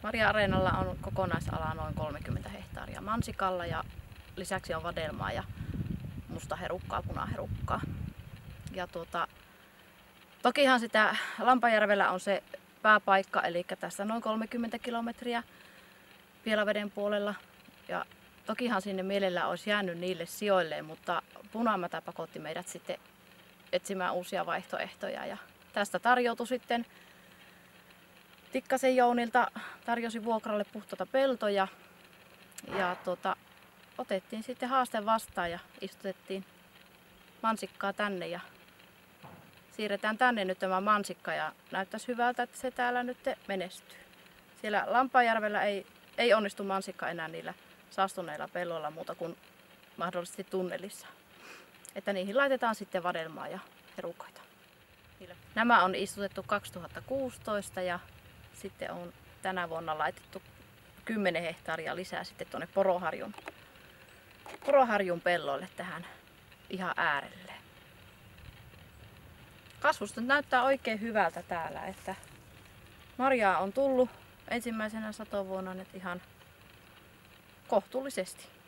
Marja-areenalla on kokonaisala noin 30 hehtaaria mansikalla ja lisäksi on vadelmaa ja mustaherukkaa, punaherukkaa. Ja tokihan sitä Lampajärvellä on se pääpaikka, eli tässä noin 30 kilometriä Pielaveden puolella. Ja tokihan sinne mielellään olisi jäänyt niille sijoilleen, mutta Punamätä pakotti meidät sitten etsimään uusia vaihtoehtoja. Ja tästä tarjoutui sitten Tikkasen Jounilta, tarjosi vuokralle puhtaita peltoja. Ja otettiin sitten haaste vastaan ja istutettiin mansikkaa tänne ja siirretään tänne nyt tämä mansikka ja näyttäisi hyvältä, että se täällä nyt menestyy. Siellä Lampajärvellä ei onnistu mansikka enää niillä saastuneilla pelloilla muuta kuin mahdollisesti tunnelissa. Että niihin laitetaan sitten vadelmaa ja herukoita. Nämä on istutettu 2016 ja sitten on tänä vuonna laitettu 10 hehtaaria lisää sitten tuonne Poroharjun pelloille tähän ihan äärelle. Kasvusta näyttää oikein hyvältä täällä, että marjaa on tullut ensimmäisenä satovuonna nyt ihan kohtuullisesti.